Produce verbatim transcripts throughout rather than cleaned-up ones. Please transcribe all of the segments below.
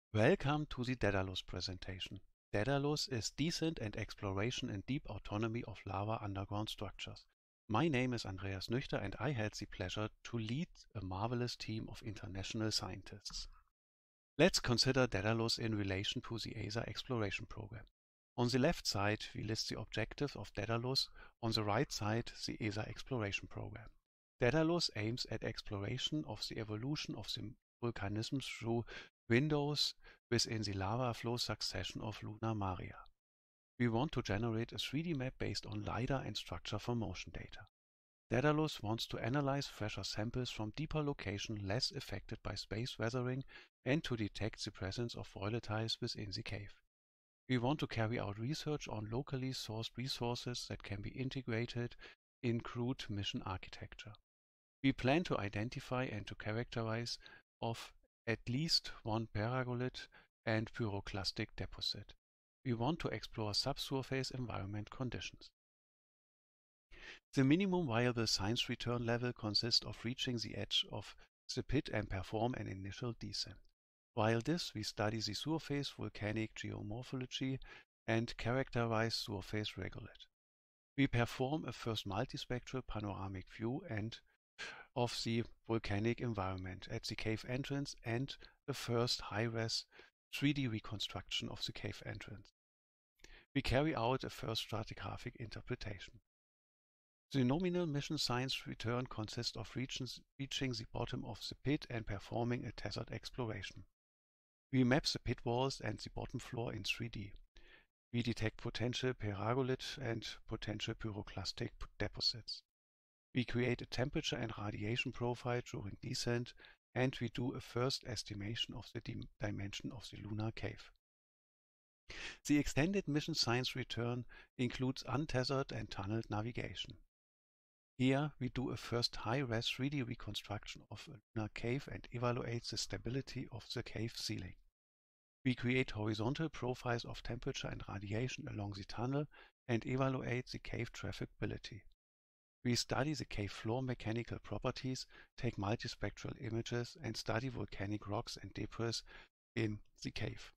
Welcome to the Daedalus presentation. Daedalus is descent and exploration in deep autonomy of lava underground structures. My name is Andreas Nüchter and I had the pleasure to lead a marvelous team of international scientists. Let's consider Daedalus in relation to the E S A exploration program. On the left side, we list the objectives of Daedalus, on the right side, the E S A exploration program. Daedalus aims at exploration of the evolution of the volcanism through windows within the lava flow succession of lunar maria. We want to generate a three D map based on LiDAR and structure from motion data. Daedalus wants to analyze fresher samples from deeper locations less affected by space weathering and to detect the presence of volatiles within the cave. We want to carry out research on locally sourced resources that can be integrated in crude mission architecture. We plan to identify and to characterize of at least one peragolith and pyroclastic deposit. We want to explore subsurface environment conditions. The minimum viable science return level consists of reaching the edge of the pit and perform an initial descent. While this, we study the surface volcanic geomorphology and characterize surface regolith. We perform a first multispectral panoramic view and of the volcanic environment at the cave entrance and a first high-res three D reconstruction of the cave entrance. We carry out a first stratigraphic interpretation. The nominal mission science return consists of regions, reaching the bottom of the pit and performing a tethered exploration. We map the pit walls and the bottom floor in three D. We detect potential peragolith and potential pyroclastic deposits. We create a temperature and radiation profile during descent, and we do a first estimation of the dim dimension of the lunar cave. The extended mission science return includes untethered and tunneled navigation. Here we do a first high-res three D reconstruction of a lunar cave and evaluate the stability of the cave ceiling. We create horizontal profiles of temperature and radiation along the tunnel and evaluate the cave trafficability. We study the cave floor mechanical properties, take multispectral images, and study volcanic rocks and debris in the cave.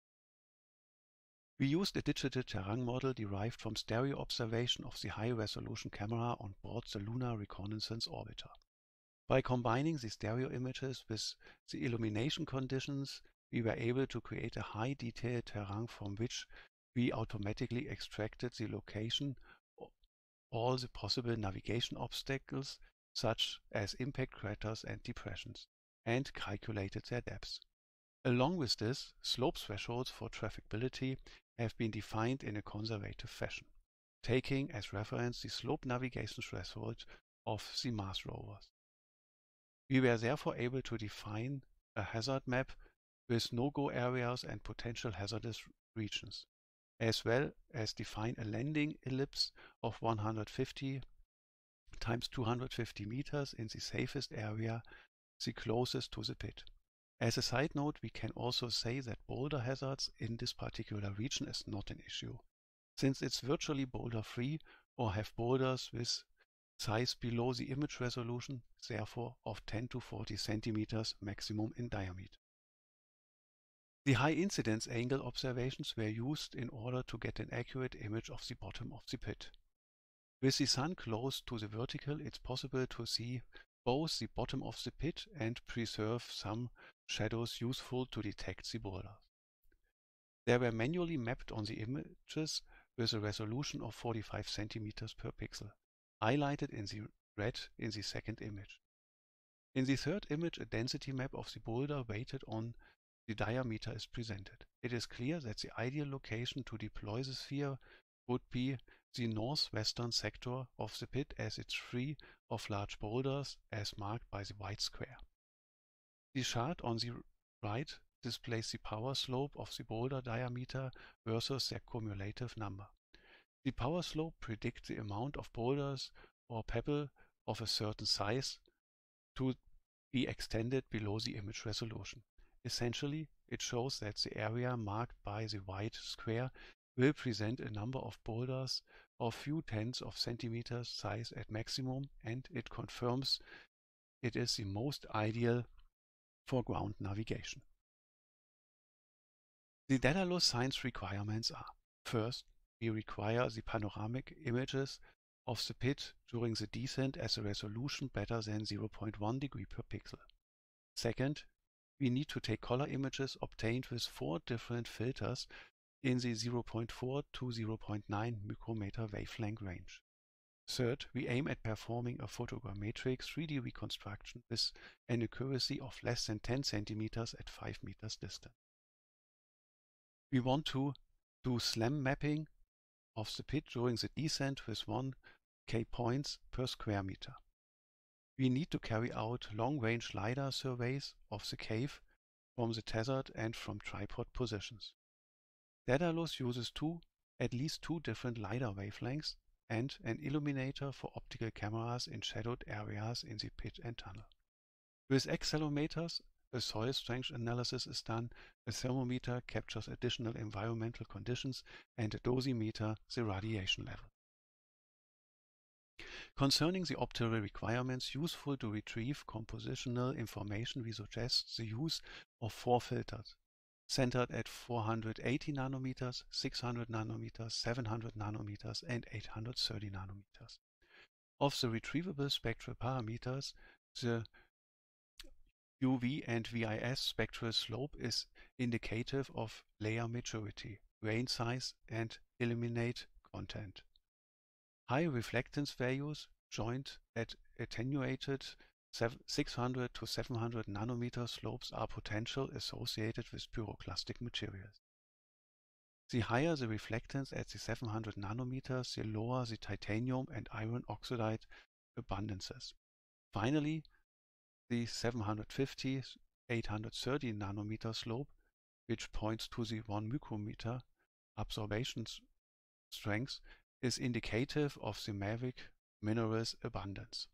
We used a digital terrain model derived from stereo observation of the high-resolution camera on board the Lunar Reconnaissance Orbiter. By combining the stereo images with the illumination conditions, we were able to create a high-detail terrain from which we automatically extracted the location, all the possible navigation obstacles, such as impact craters and depressions, and calculated their depths. Along with this, slope thresholds for trafficability have been defined in a conservative fashion, taking as reference the slope navigation threshold of the Mars rovers. We were therefore able to define a hazard map with no-go areas and potential hazardous regions, as well as define a landing ellipse of one hundred fifty times two hundred fifty meters in the safest area, the closest to the pit. As a side note, we can also say that boulder hazards in this particular region is not an issue, since it's virtually boulder-free or have boulders with size below the image resolution, therefore of ten to forty centimeters maximum in diameter. The high incidence angle observations were used in order to get an accurate image of the bottom of the pit. With the sun close to the vertical, it's possible to see both the bottom of the pit and preserve some shadows useful to detect the boulders. They were manually mapped on the images with a resolution of forty-five centimeters per pixel, highlighted in the red in the second image. In the third image, a density map of the boulder weighted on the diameter is presented. It is clear that the ideal location to deploy the sphere would be the northwestern sector of the pit, as it's free of large boulders as marked by the white square. The chart on the right displays the power slope of the boulder diameter versus their cumulative number. The power slope predicts the amount of boulders or pebble of a certain size to be extended below the image resolution. Essentially, it shows that the area marked by the white square will present a number of boulders of few tens of centimeters size at maximum, and it confirms it is the most ideal for ground navigation. The Daedalus science requirements are: first, we require the panoramic images of the pit during the descent as a resolution better than zero point one degree per pixel. Second, we need to take color images obtained with four different filters in the zero point four to zero point nine micrometer wavelength range. Third, we aim at performing a photogrammetric three D reconstruction with an accuracy of less than ten centimeters at five meters distance. We want to do SLAM mapping of the pit during the descent with one K points per square meter. We need to carry out long-range LiDAR surveys of the cave from the tethered and from tripod positions. Daedalus uses two, at least two different LiDAR wavelengths and an illuminator for optical cameras in shadowed areas in the pit and tunnel. With accelerometers, a soil strength analysis is done, a thermometer captures additional environmental conditions, and a dosimeter the radiation level. Concerning the optical requirements useful to retrieve compositional information, we suggest the use of four filters, centered at four hundred eighty nanometers, six hundred nanometers, seven hundred nanometers, and eight hundred thirty nanometers. Of the retrievable spectral parameters, the U V and V I S spectral slope is indicative of layer maturity, grain size, and illuminate content. High reflectance values joined at attenuated six hundred to seven hundred nanometer slopes are potential associated with pyroclastic materials. The higher the reflectance at the seven hundred nanometers, the lower the titanium and iron oxide abundances. Finally, the seven hundred fifty to eight hundred thirty nanometer slope, which points to the one micrometer absorption strength, is indicative of the mafic minerals abundance.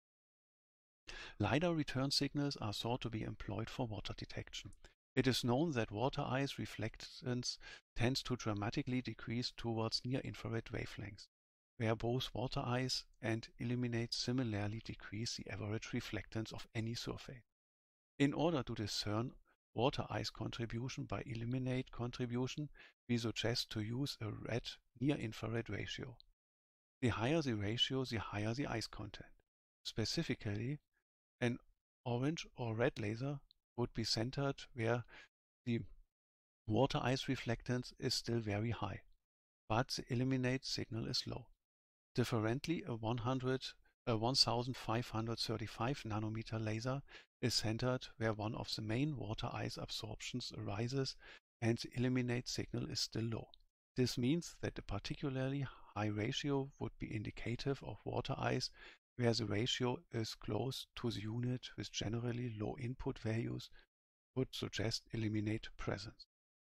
LiDAR return signals are thought to be employed for water detection. It is known that water ice reflectance tends to dramatically decrease towards near-infrared wavelengths, where both water ice and illuminate similarly decrease the average reflectance of any surface. In order to discern water ice contribution by illuminate contribution, we suggest to use a red near-infrared ratio. The higher the ratio, the higher the ice content. Specifically, an orange or red laser would be centered where the water ice reflectance is still very high, but the illuminate signal is low. Differently, a one hundred, a one thousand five hundred thirty-five nanometer laser is centered where one of the main water ice absorptions arises and the illuminate signal is still low. This means that a particularly high ratio would be indicative of water ice, where the ratio is close to the unit with generally low input values would suggest illuminate presence.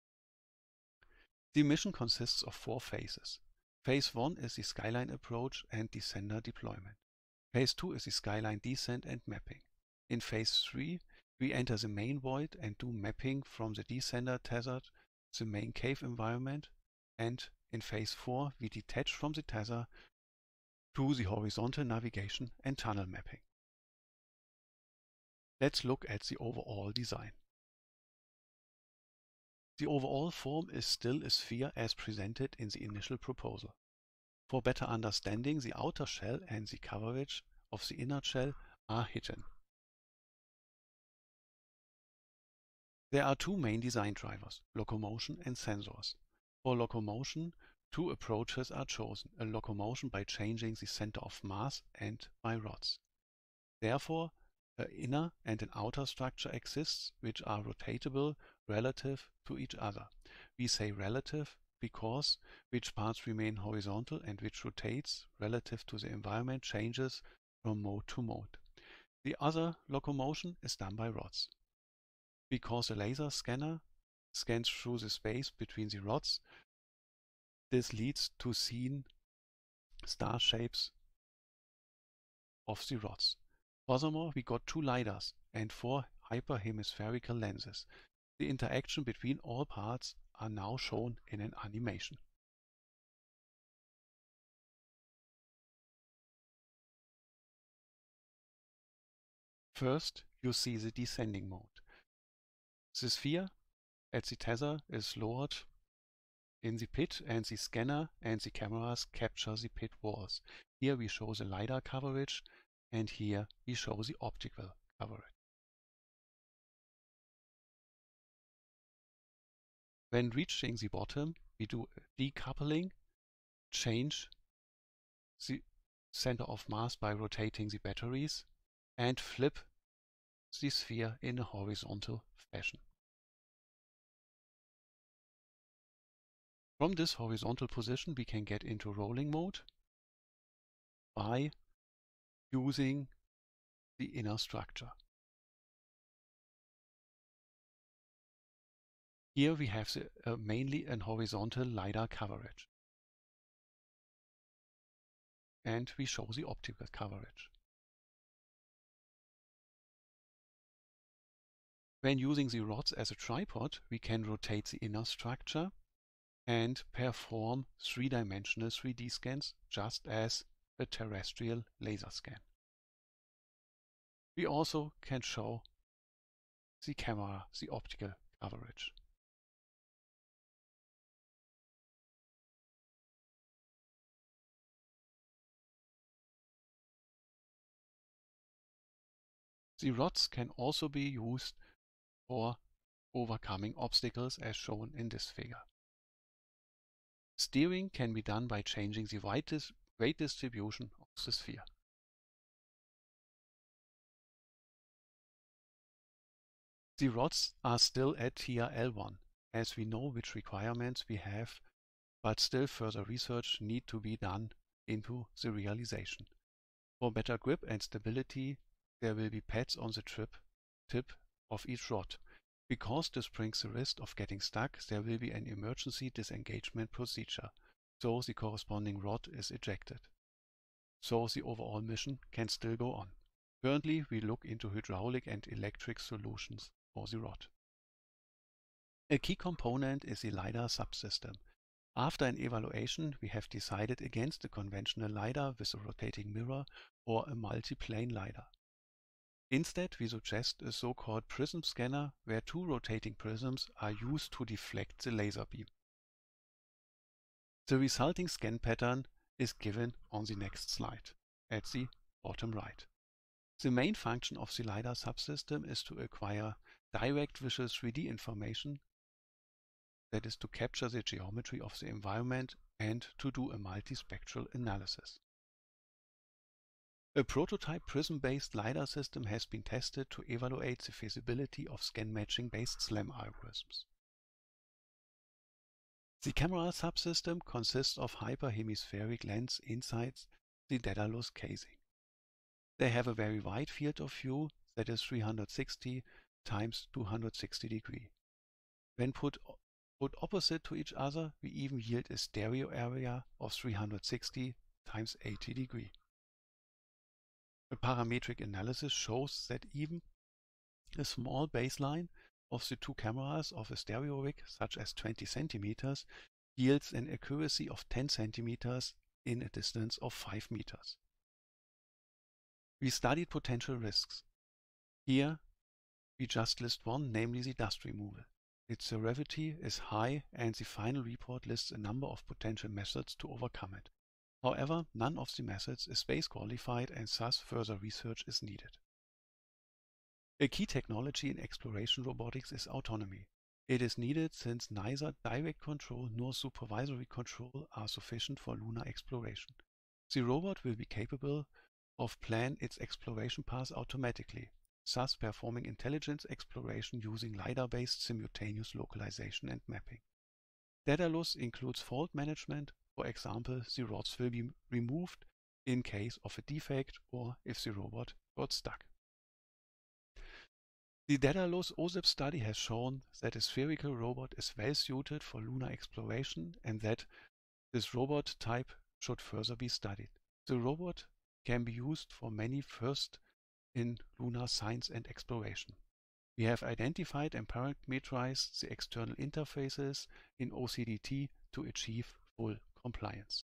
The mission consists of four phases. Phase one is the skyline approach and descender deployment. Phase two is the skyline descent and mapping. In phase three, we enter the main void and do mapping from the descender tethered, the main cave environment, and in phase four, we detach from the tether to the horizontal navigation and tunnel mapping. Let's look at the overall design. The overall form is still a sphere as presented in the initial proposal. For better understanding, the outer shell and the coverage of the inner shell are hidden. There are two main design drivers, locomotion and sensors. For locomotion, two approaches are chosen, a locomotion by changing the center of mass and by rods. Therefore, an inner and an outer structure exists which are rotatable relative to each other. We say relative because which parts remain horizontal and which rotates relative to the environment changes from mode to mode. The other locomotion is done by rods. Because a laser scanner scans through the space between the rods, this leads to seen star shapes of the rods. Furthermore, we got two LiDARs and four hyperhemispherical lenses. The interaction between all parts are now shown in an animation. First, you see the descending mode. The sphere as the tether is lowered in the pit and the scanner and the cameras capture the pit walls. Here we show the LiDAR coverage and here we show the optical coverage. When reaching the bottom, we do decoupling, change the center of mass by rotating the batteries, and flip the sphere in a horizontal fashion. From this horizontal position, we can get into rolling mode by using the inner structure. Here we have the, uh, mainly an horizontal LiDAR coverage. And we show the optical coverage. When using the rods as a tripod, we can rotate the inner structure and perform three-dimensional three D scans, just as a terrestrial laser scan. We also can show the camera, the optical coverage. The rods can also be used for overcoming obstacles as shown in this figure. Steering can be done by changing the weight, dis weight distribution of the sphere. The rods are still at T R L one, as we know which requirements we have, but still further research need to be done into the realization. For better grip and stability, there will be pads on the trip, tip of each rod. Because this brings the risk of getting stuck, there will be an emergency disengagement procedure, so the corresponding rod is ejected. So the overall mission can still go on. Currently, we look into hydraulic and electric solutions for the rod. A key component is the LiDAR subsystem. After an evaluation, we have decided against the conventional LiDAR with a rotating mirror or a multi-plane LiDAR. Instead, we suggest a so-called prism scanner where two rotating prisms are used to deflect the laser beam. The resulting scan pattern is given on the next slide, at the bottom right. The main function of the LiDAR subsystem is to acquire direct visual three D information, that is to capture the geometry of the environment and to do a multispectral analysis. A prototype prism-based LiDAR system has been tested to evaluate the feasibility of scan matching-based SLAM algorithms. The camera subsystem consists of hyperhemispheric lens inside the Daedalus casing. They have a very wide field of view, that is three hundred sixty times two hundred sixty degree. When put, put opposite to each other, we even yield a stereo area of three hundred sixty times eighty degree. A parametric analysis shows that even a small baseline of the two cameras of a stereo rig, such as twenty centimeters, yields an accuracy of ten centimeters in a distance of five meters. We studied potential risks. Here we just list one, namely the dust removal. Its severity is high and the final report lists a number of potential methods to overcome it. However, none of the methods is space qualified and thus further research is needed. A key technology in exploration robotics is autonomy. It is needed since neither direct control nor supervisory control are sufficient for lunar exploration. The robot will be capable of plan its exploration path automatically, thus performing intelligence exploration using LiDAR-based simultaneous localization and mapping. Daedalus includes fault management. For example, the rods will be removed in case of a defect or if the robot got stuck. The Daedalus O S I P study has shown that a spherical robot is well suited for lunar exploration and that this robot type should further be studied. The robot can be used for many firsts in lunar science and exploration. We have identified and parameterized the external interfaces in O C D T to achieve full compliance.